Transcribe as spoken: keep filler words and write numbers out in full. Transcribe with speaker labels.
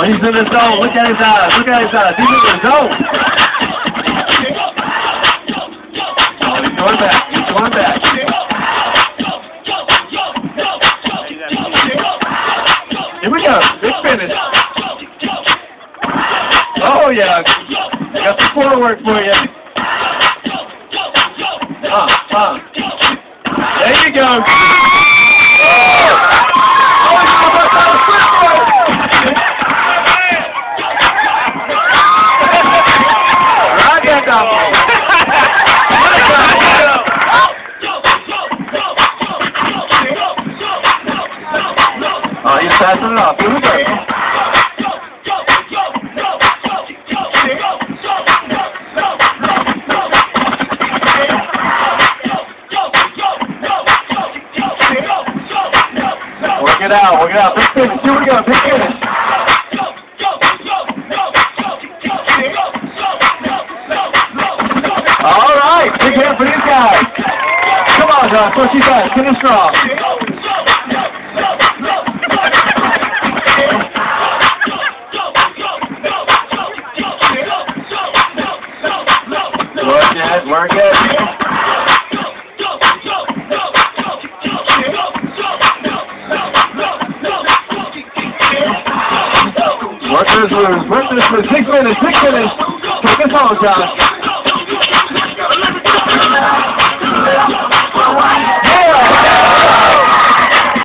Speaker 1: Oh, he's in the zone. Look at his eyes. Look at his eyes. He's in the zone. Oh, he's going back. He's going back. Here we go. Big finish. Oh, yeah. Got the floor work for you. Huh, huh. There you go. Oh! Oh, he's about to flip work. Right there, Dom. Oh, he's passing it off. Here we go. Work it out, work it out. Big finish. Here we go. Big finish. All right. Big hit for these guys. Come on, Josh. What you got? Finish strong. Work it. Work it. Work this loose, work this loose, six minutes, six minutes. Take this home, Josh. Yeah!